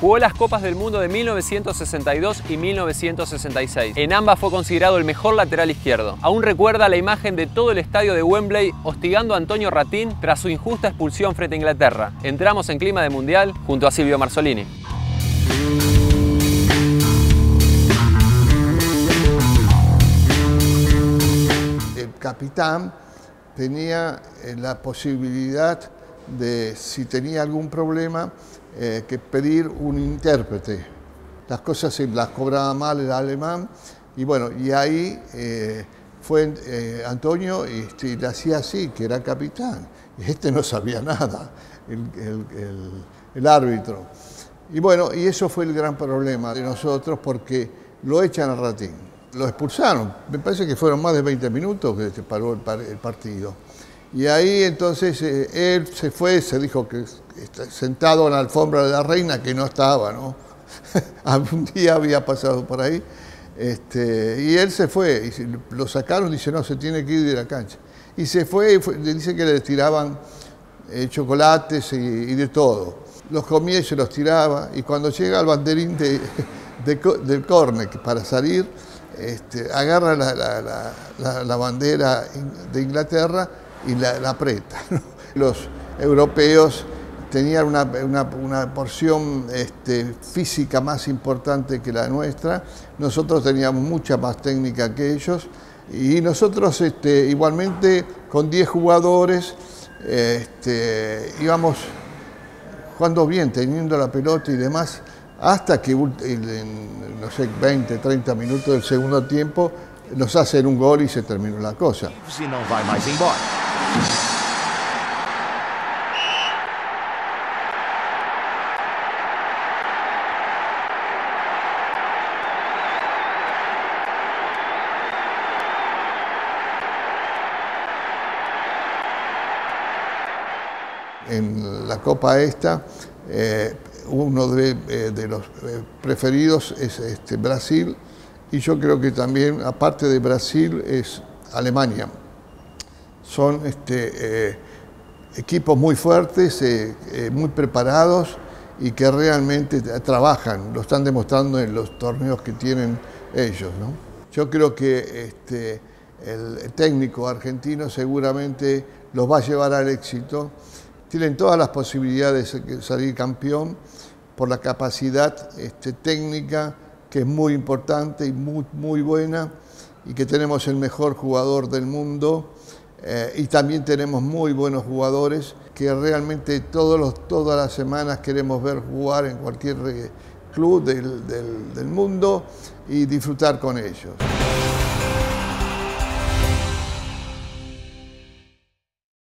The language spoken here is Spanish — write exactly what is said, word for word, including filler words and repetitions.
Jugó las Copas del Mundo de mil novecientos sesenta y dos y mil novecientos sesenta y seis. En ambas fue considerado el mejor lateral izquierdo. Aún recuerda la imagen de todo el estadio de Wembley hostigando a Antonio Ratín tras su injusta expulsión frente a Inglaterra. Entramos en clima de Mundial junto a Silvio Marzolini. El capitán tenía la posibilidad de, si tenía algún problema, eh, que pedir un intérprete. Las cosas se las cobraba mal el alemán y bueno, y ahí eh, fue eh, Antonio y, y le hacía así, que era capitán. Y este no sabía nada, el, el, el, el árbitro. Y bueno, y eso fue el gran problema de nosotros porque lo echan a Ratín. Lo expulsaron, me parece que fueron más de veinte minutos que se paró el, par el partido. Y ahí entonces eh, él se fue, se dijo que sentado en la alfombra de la reina, que no estaba, ¿no? Un día había pasado por ahí, este, y él se fue, y lo sacaron y dice, no, se tiene que ir de la cancha. Y se fue, y fue, dice que le tiraban eh, chocolates y, y de todo. Los comía y se los tiraba, y cuando llega al banderín de, de, del córner para salir, este, agarra la, la, la, la, la bandera de Inglaterra y la, la aprieta. Los europeos tenían una, una, una porción este, física más importante que la nuestra, nosotros teníamos mucha más técnica que ellos, y nosotros este, igualmente con diez jugadores este, íbamos jugando bien, teniendo la pelota y demás, hasta que en, no sé, veinte, treinta minutos del segundo tiempo nos hacen un gol y se terminó la cosa. Se não vai mais embora. En la Copa esta, eh, uno de, eh, de los preferidos es este, Brasil, y yo creo que también, aparte de Brasil, es Alemania. Son este, eh, equipos muy fuertes, eh, eh, muy preparados y que realmente trabajan, lo están demostrando en los torneos que tienen ellos, ¿no? Yo creo que este, el técnico argentino seguramente los va a llevar al éxito. Tienen todas las posibilidades de salir campeón por la capacidad este, técnica, que es muy importante y muy, muy buena, y que tenemos el mejor jugador del mundo, eh, y también tenemos muy buenos jugadores que realmente todos los, todas las semanas queremos ver jugar en cualquier club del, del, del mundo y disfrutar con ellos.